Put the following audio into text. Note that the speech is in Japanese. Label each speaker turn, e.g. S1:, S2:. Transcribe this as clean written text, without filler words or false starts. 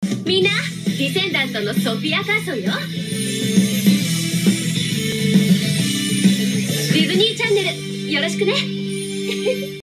S1: みんな、ディセンダントのソフィア・カーソンよ。ディズニーチャンネルよろしくね。